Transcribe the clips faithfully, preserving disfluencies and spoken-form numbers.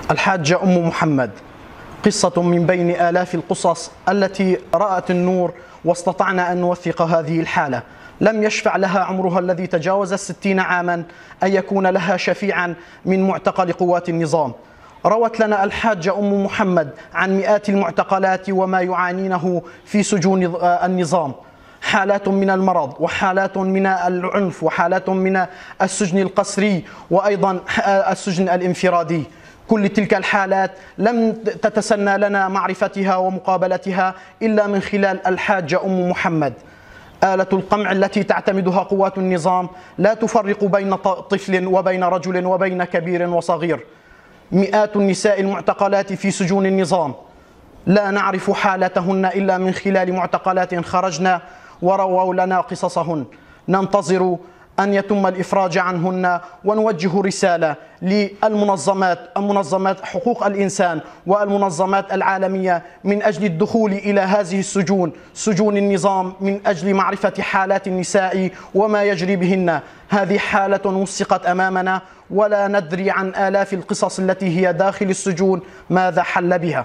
الحاجة أم محمد، قصة من بين آلاف القصص التي رأت النور واستطعنا أن نوثق هذه الحالة. لم يشفع لها عمرها الذي تجاوز الستين عاما أن يكون لها شفيعا من معتقل قوات النظام. روت لنا الحاجة أم محمد عن مئات المعتقلات وما يعانينه في سجون النظام، حالات من المرض وحالات من العنف وحالات من السجن القسري وأيضا السجن الانفرادي. كل تلك الحالات لم تتسنى لنا معرفتها ومقابلتها إلا من خلال الحاجة أم محمد. آلة القمع التي تعتمدها قوات النظام لا تفرق بين طفل وبين رجل وبين كبير وصغير. مئات النساء المعتقلات في سجون النظام لا نعرف حالتهن إلا من خلال معتقلات خرجنا ورووا لنا قصصهن. ننتظر أن يتم الإفراج عنهن ونوجه رسالة للمنظمات المنظمات حقوق الإنسان والمنظمات العالمية من أجل الدخول إلى هذه السجون، سجون النظام، من أجل معرفة حالات النساء وما يجري بهن. هذه حالة وثقت أمامنا ولا ندري عن آلاف القصص التي هي داخل السجون ماذا حل بها.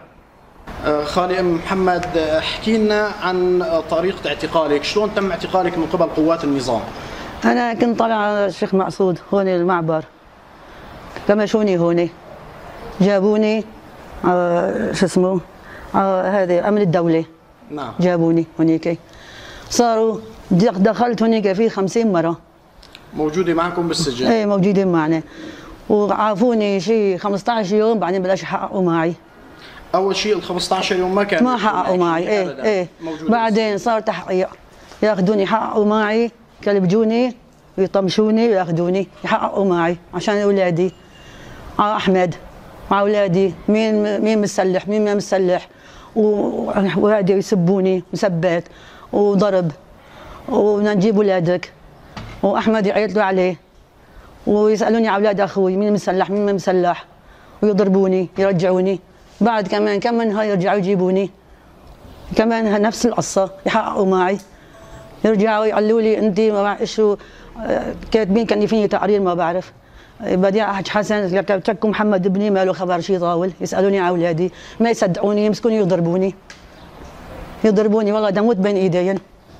خالي أم محمد، احكي لنا عن طريقة اعتقالك، شلون تم اعتقالك من قبل قوات النظام؟ أنا كنت طالعة الشيخ معصود هون المعبر، كمشوني هون، جابوني آه شو اسمه آه هذه أمن الدولة. نعم. جابوني هونيك، صاروا دخلت هونيك في خمسين مرة. موجودة معكم بالسجن؟ إيه موجودين معنا، وعافوني شيء خمسة عشر يوم، بعدين بلاش يحققوا معي. أول شيء ال خمسة عشر يوم ما كان ما حققوا معي. إيه إيه بعدين صار تحقيق، ياخذوني يحققوا معي، كلبجوني ويطمشوني وياخذوني يحققوا معي عشان اولادي، مع احمد مع اولادي، مين مين مسلح مين ما مسلح، وهادي يسبوني مسبات وضرب، وبدنا نجيب اولادك، واحمد يعيط له عليه، ويسالوني على اولاد اخوي مين مسلح مين ما مسلح، ويضربوني يرجعوني، بعد كمان كم من هاي يرجعوا يجيبوني كمان نفس القصه يحققوا معي، يرجعوا يقولوا لي انت ما بعرف شو كاتبين كان فيني تقرير ما بعرف، بديع حج حسن تشكوا محمد ابني ما له خبر شيء طاول، يسالوني على اولادي ما يصدقوني، يمسكوني يضربوني يضربوني والله دموت بين ايديهم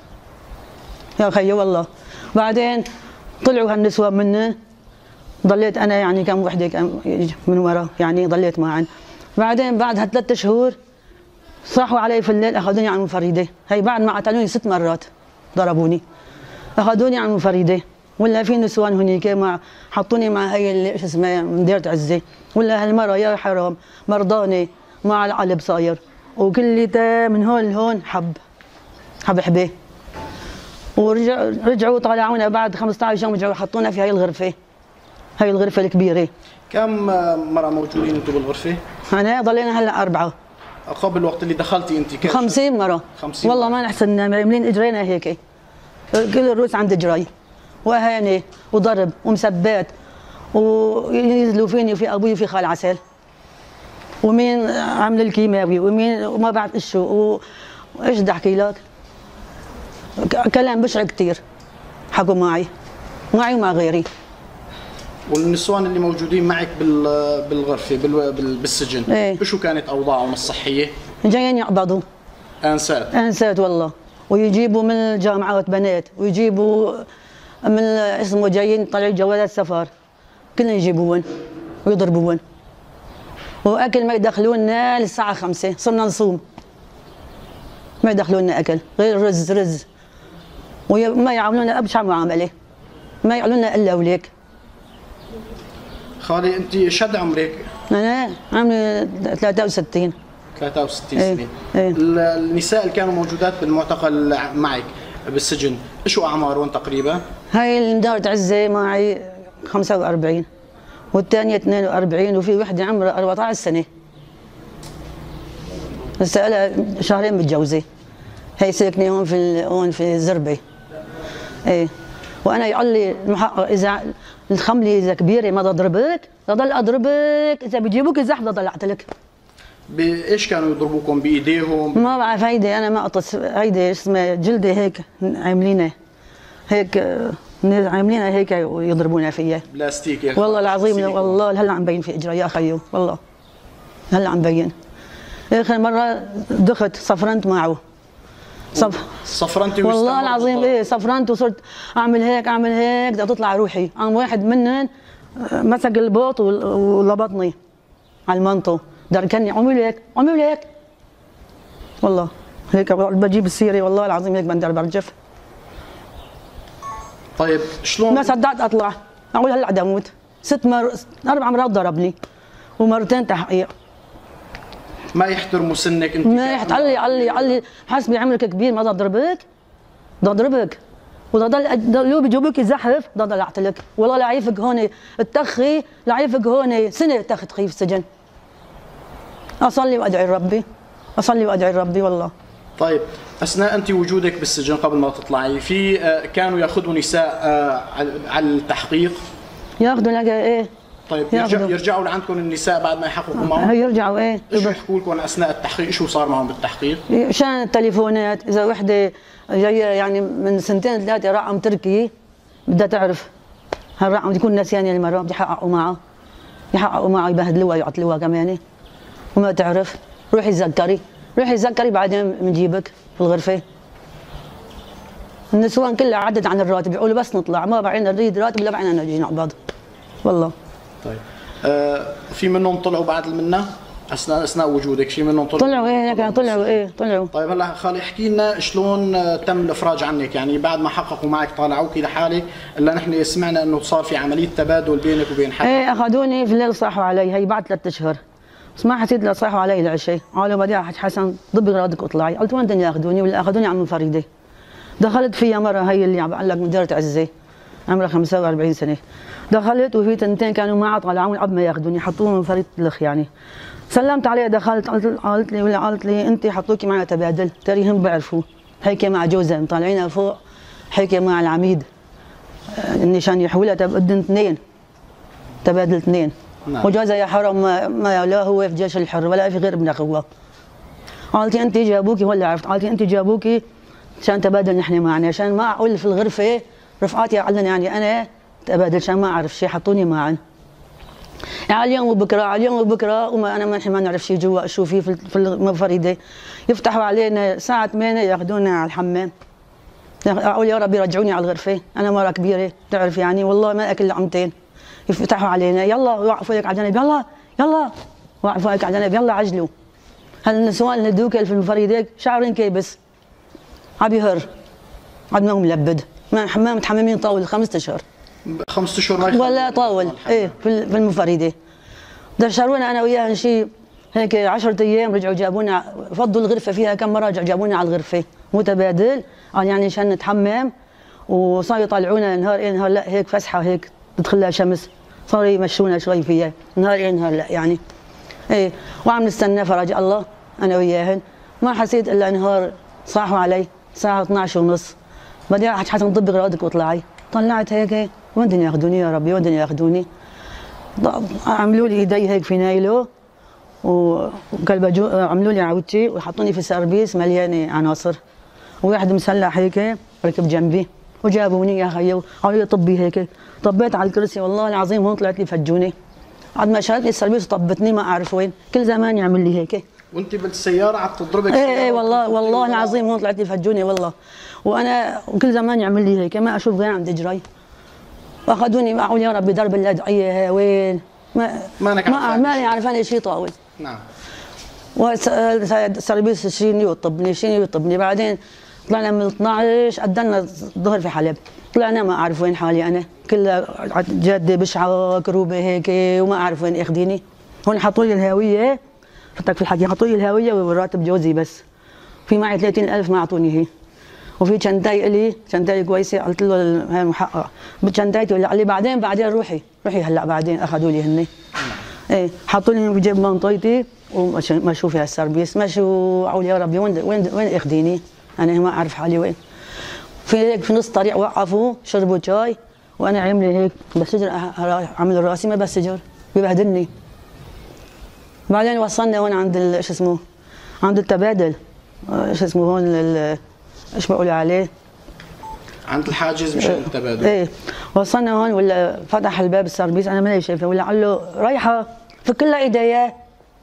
يا خيي والله. بعدين طلعوا هالنسوان مني، ضليت انا يعني كم وحده كم من ورا يعني ضليت معهم. بعدين بعد هالثلاث شهور صاحوا علي في الليل، اخذوني على المفرده، هي بعد ما قتلوني ست مرات ضربوني، اخذوني على المفرده، ولا في نسوان هنيك مع حطوني مع هي اللي شو اسمها من ديرة عزه، ولا هالمره يا حرام مرضانه مع القلب صاير، وكليته من هون لهون حب حب حبه. ورجعوا رجعوا طلعونا بعد خمسة عشر يوم، رجعوا حطونا في هي الغرفه، هي الغرفه الكبيره. كم مرة موجودين انتم بالغرفه؟ انا ضلينا هلا اربعه. قبل الوقت اللي دخلتي انت كم؟ خمسين مرة. خمسين والله ما نحسن، عاملين اجرينا هيك، كل الروس عند اجري، واهانه وضرب ومسبات، وينزلوا فيني وفي ابوي وفي خال عسل، ومين عامل الكيماوي ومين وما بعرف ايش شو، وايش بدي احكي لك، كلام بشع كثير حكوا معي معي ومع غيري. والنسوان اللي موجودين معك بالغرفه بالسجن، ايه شو كانت اوضاعهم الصحيه؟ جايين يقبضوا انسات انسات والله، ويجيبوا من الجامعات بنات، ويجيبوا من اسمه جايين طلعوا جوازات سفر، كلهم يجيبوهم ويضربوهم، واكل ما يدخلونا للساعه خمسة، صرنا نصوم ما يدخلونا اكل غير رز رز، وما يعاملونا ابشع معامله، ما يعاملونا الا وليك. خالي انت شد عمرك؟ انا عمري ثلاثة وستين. ثلاثة وستين ايه سنه. ايه. النساء اللي كانوا موجودات بالمعتقل معك بالسجن شو اعمارهم تقريبا؟ هاي اللي مدارة عزه معي خمسة وأربعين، والثانيه اثنين وأربعين، وفي وحده عمرها أربعة عشر سنه، هسه لها شهرين متجوزه، هي ساكنه هون في هون في الزربه. ايه. وانا يقول لي المحقق اذا الخمله اذا كبيره ما اضربك، بضل اضربك، اذا بيجيبوك الزحف بضل اقتلك. بايش كانوا يضربوكم؟ بايديهم؟ ما بعرف، هيدي انا ما قطص، هيدي اسمها جلده هيك عاملينها هيك عاملينها هيك ويضربونا فيها بلاستيك يا والله العظيم، والله هلا عم بين في اجري يا خيو والله. هلا عم بين. اخر مره دخت صفرنت معه. صف صفرنتي والله العظيم ايه صفرنت وصرت اعمل هيك اعمل هيك بدها تطلع روحي، قام واحد منهم مسك البوط ولبطني على المنطو، دركني عمل هيك عمل هيك والله هيك بجيب السيره والله العظيم هيك بندر برجف. طيب شلون؟ ما صدقت اطلع، اقول هلا بدي اموت. ست مر اربع مرات ضربني ومرتين تحقيق. ما يحترموا سنك انت؟ ما يحت قال لي قال لي قال لي حسبي عمرك كبير ما بدي اضربك، بدي اضربك وضل ضلوا بيجيبوك زحف ضل اعتلك، والله لعيفك هون التخي لعيفك هون سنه تخ تخي في السجن. اصلي وادعي ربي اصلي وادعي ربي والله. طيب اثناء انت وجودك بالسجن قبل ما تطلعي في كانوا ياخذوا نساء على التحقيق؟ ياخذوا لك ايه. طيب يرجعوا يرجعوا لعندكم النساء بعد ما يحققوا معهم؟ يرجعوا ايه. ايش يحكوا لكم اثناء التحقيق؟ شو صار معهم بالتحقيق؟ شان التليفونات، اذا وحده جايه يعني من سنتين ثلاثه رقم تركي بدها تعرف هالرقم بده يكون نسيان المره بده يحققوا معه يحققوا معه يبهدلوها يعطلوها كمان وما تعرف. روحي تذكري روحي تذكري بعدين بنجيبك في الغرفه. النسوان كلها عدد عن الراتب بيقولوا بس نطلع ما بعينا نريد راتب لا بعينا نجي نقبض والله. طيب آه في منهم طلعوا بعد منا اثناء اثناء وجودك؟ في منهم طلعوا؟ طلعوا ايه كانوا طلعوا ايه طلعوا. طيب هلا خالي احكي لنا شلون تم الافراج عنك؟ يعني بعد ما حققوا معك طالعوك لحالك الا نحن سمعنا انه صار في عمليه تبادل بينك وبين حدا. ايه اخذوني في الليل صاحوا علي، هي بعد ثلاث اشهر بس ما حسيت لا صاحوا علي العشاء، قالوا بديع حج حسن ضبي اغراضك واطلعي، قلت وين بدهم ياخذوني؟ ولا اخذوني عم فريده. دخلت فيها مره هي اللي عم بقول لك من ديرة عزه عمرها خمسة وأربعين سنه، دخلت وفي تنتين كانوا معها طلعوني قبل ما ياخذوني حطوني من فريق الخ يعني. سلمت عليها دخلت قالت لي ولا قالت لي انت حطوكي معنا تبادل، ترى هم بيعرفوا هيك مع جوزها مطلعينها فوق هيك مع العميد النشان يحولها بدهم اثنين تبادل اثنين. نعم. وجوزها يا حرام ما, ما لا هو في جيش الحر ولا في غير ابن اخوه. قالت انت جابوكي ولا عرفت؟ قالت انت جابوكي عشان تبادل نحن معنا، عشان ما اقول في الغرفه رفقاتي علن يعني انا تبادل عشان ما اعرف شيء حطوني معا. يعني اليوم وبكره اليوم وبكره وما انا ما نحن ما نعرف شيء جوا شو في في المفرده. يفتحوا علينا الساعه ثمانية ياخذونا على الحمام. اقول يا رب يرجعوني على الغرفه، انا مره كبيره بتعرف يعني والله ما اكل لعمتين. يفتحوا علينا يلا وقفوا لك على جنب يلا يلا وقفوا لك على جنب يلا عجلوا. هالنسوان اللي دوكل في المفرده شعرين كيبس عم يهر عم ما ملبد ما حمام متحممين طاول خمسة اشهر خمسة اشهر ما ولا طاول ايه في المفرده. دشرونا انا وياها شيء هيك عشرة ايام رجعوا جابونا فضوا الغرفه فيها كم مره جابونا على الغرفه متبادل قال يعني عشان نتحمم وصاروا يطلعونا نهار ايه نهار لا هيك فسحه هيك تدخل لها شمس صاروا يمشونا شوي فيها نهار ايه نهار لا يعني ايه. وعم نستنى فرج الله انا وياهن ما حسيت الا نهار صاحوا علي الساعه اثنعش ونص بدي حج حسن طبي اغراضك واطلعي. طلعت هيك وين بدهم ياخذوني يا ربي وين بدهم ياخذوني؟ عملوا لي ايدي هيك في نايلو وكلبجو عملوا لي عودتي وحطوني في سربيس مليانه عناصر وواحد مسلح هيك ركب جنبي وجابوني يا خيي قالوا لي طبي هيك. طبيت على الكرسي والله العظيم هون طلعت لي فجوني. بعد ما شالت لي السربيس وطبتني ما اعرف وين كل زمان يعمل لي هيك. وانت بالسياره عم تضربك؟ ايه ايه والله والله العظيم هون طلعت لي فجوني والله. وانا وكل زمان يعمل لي هيك ما اشوف غير عم تجري. واخذوني اقول يا ربي درب الادعيه وين ما ما ما ماني عارفاني شيء طاول. نعم. وسربيس عشرين يطبني عشرين يطبني بعدين طلعنا من اثنعش قدرنا الظهر في حلب طلعنا ما اعرف وين حالي انا كلها جاده بشعه كروبه هيك وما اعرف وين ياخذيني. هون حطوا لي الهاويه فتك في الحكي حطوا لي الهاويه وراتب جوزي بس في معي ثلاثين ألف ما اعطوني هي وفي شنطاي الي شنطاي كويسه قلت له هي محقق بشنطايتي ولا لي بعدين بعدين روحي روحي هلا بعدين اخذوا لي هن ايه حطوا لي بجيب منطيتي ومشوا فيها السربيس مشوا اقول يا ربي وين وين وين ياخذيني انا ما اعرف حالي وين. في هيك في نص طريق وقفوا شربوا شاي وانا عامله هيك بسجر عملوا راسي ما بسجر ببهدلني. بعدين وصلنا هون عند شو اسمه عند التبادل شو اسمه هون ايش بقولوا عليه عند الحاجز مشان التبادل. ايه وصلنا هون ولا فتح الباب السربيس انا ماني شايفه ولا قال له رايحه فك لها ايديا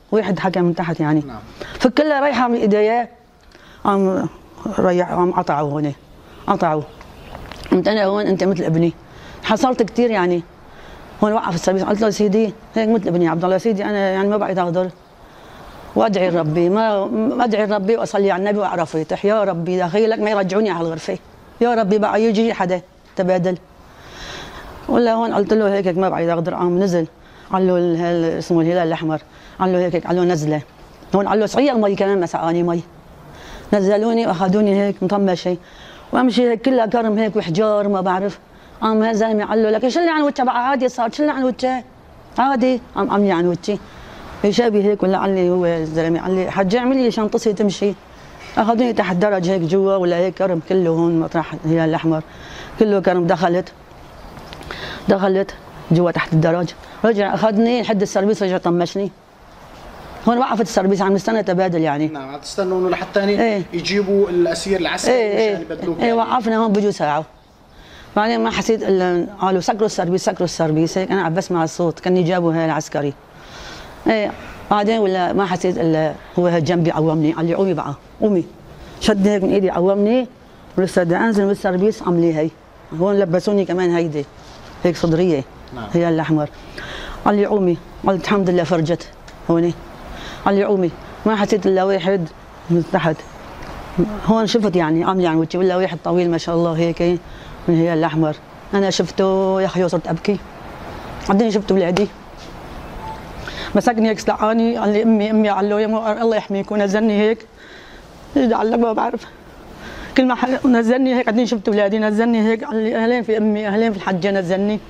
واحد حكى من تحت يعني. نعم. فكلها رايحه من ايديا، قام ريح قام قطعوا هون، قطعوا. قمت انا هون انت مثل ابني، حصلت كثير يعني. هون وقف السيرفيس، قلت له سيدي هيك مثل ابني عبد الله، سيدي انا يعني ما بعرف اقدر، وادعي ربي ما ادعي ربي واصلي على النبي واعرف يتح، يا ربي دخيلك ما يرجعوني على الغرفه، يا ربي بقى يجي حدا تبادل. ولا هون قلت له هيك ما بعرف اقدر، قام نزل قال له اسمه الهلال الاحمر، قال له هيك قال له نزله. هون قال له صعية المي كمان ما سقاني مي. نزلوني واخذوني هيك مطمشه وامشي هيك كلها كرم هيك وحجار ما بعرف. قام الزلمه قال له لك شو اللي عن وجهك بقى عادي صار، شو اللي عن وجهك؟ عادي. قام عملي عن وجهي شابي هيك ولا قال لي هو الزلمه قال لي حجي اعملي لي شنطتي تمشي. اخذوني تحت درج هيك جوا ولا هيك كرم كله هون مطرح الهلال الاحمر كله كرم. دخلت دخلت جوا تحت الدرج، رجع اخذني لحد السربيس رجع طمشني. هون وقفت السربيس عم نستنى تبادل يعني. نعم عم تستنوا انه لحتى ايه يجيبوا الاسير العسكري ايه مشان يبدلوك. ايه وقفنا هون بجوا ساعه. بعدين ما حسيت الا قالوا سكروا السربيس سكروا السربيس، هيك انا عم بسمع الصوت كاني جابوا هي العسكري. ايه بعدين ولا ما حسيت الا هو هيك جنبي قومني قال لي قومي بقى قومي، شدني هيك من ايدي قومني ولسه بدي انزل من السربيس عملي هي. هون لبسوني كمان هيدي هيك صدريه. نعم. هي الاحمر. قال لي قومي، قلت الحمد لله فرجت هوني. قال لي قومي، ما حسيت الا واحد من تحت هون شفت يعني عملي عن وجهي ولا واحد طويل ما شاء الله هيك من هي الاحمر. انا شفته يا اخي صرت ابكي. بعدين شفت ولادي مسكني هيك سلقاني قال لي امي امي، قال له يا الله يحميك ونزلني هيك علق ما بعرف كل ما نزلني هيك. بعدين شفت اولادي نزلني هيك قال لي اهلين في امي اهلين في الحجه نزلني.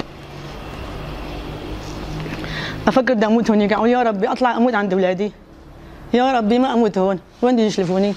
افكر بدي اموت هونيك اقول يا ربي اطلع اموت عند اولادي، يا ربي ما اموت هون، وين بده يشلفوني؟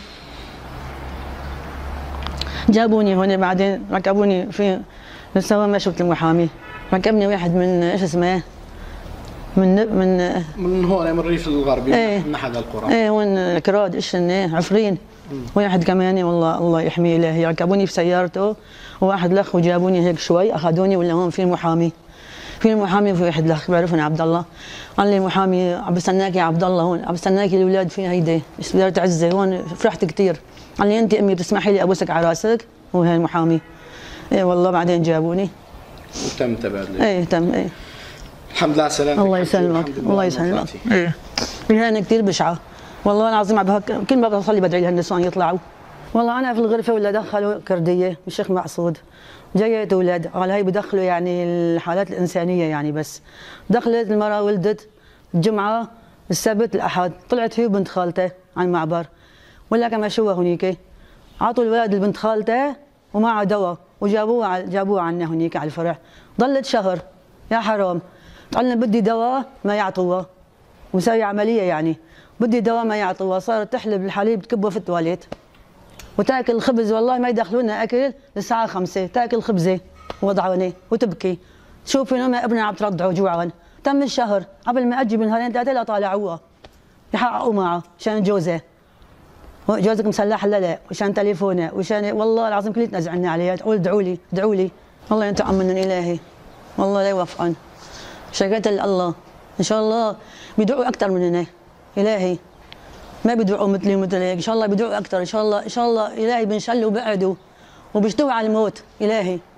جابوني هون بعدين ركبوني في لسه ما شفت المحامي، ركبني واحد من ايش اسمه من من من هون من الريف الغربي. ايه من احد القرى. ايه وين كراد ايش عفرين. واحد كمان والله الله يحميه الهي ركبوني في سيارته وواحد لخ وجابوني هيك شوي اخذوني ولا هون في المحامي. في المحامي وفي واحد لخ بعرفني عبد الله. قال لي المحامي عم بستناك يا عبد الله هون، عم بستناك الاولاد في هيدي دارة عزه هون. فرحت كثير. قال لي انت امي بتسمحي لي ابوسك على راسك؟ وهي المحامي. ايه والله بعدين جابوني وتم تبادل. ايه تم. ايه الحمد لله على سلامتك. الله يسلمك الله يسلمك. ايه مهنه كثير بشعه والله العظيم. عم كل ما بصلي بدعي لهالنسوان يطلعوا. والله انا في الغرفه ولا دخلوا كرديه الشيخ معصود جاية اولاد قال هي بدخلوا يعني الحالات الانسانيه يعني. بس دخلت المراه ولدت الجمعه السبت الاحد، طلعت هي وبنت خالته على المعبر ولا كما شو هنيك عطوا الولد لبنت خالته ومعه دواء وجابوها جابوها عنا هنيك على الفرع. ضلت شهر يا حرام قالنا بدي دواء ما يعطوها وسوي عمليه يعني بدي دواء ما يعطوها. صارت تحلب الحليب تكبه في التواليت وتاكل الخبز والله ما يدخلونا اكل للساعه خمسة تاكل خبزه وضعوني وتبكي. شوفي لما ابنها عم ترضعه جوعا. تم الشهر قبل ما اجي بنهارين ثلاثه لا طالعوها يحققوا معه عشان جوزه. جوزك مسلح لا لا وشان تليفونه وشان والله العظيم كليتنا زعلنا عليها. تقول ادعوا لي ادعوا لي الله ينتقم من الهي والله لا يوفقن. شكيت الله ان شاء الله بيدعوا اكثر مننا الهي ما بيدعوا مثلي ومثل هيك. ان شاء الله بيدعوا اكثر ان شاء الله ان شاء الله الهي بنشل وبعدوا وبيشتوا على الموت الهي.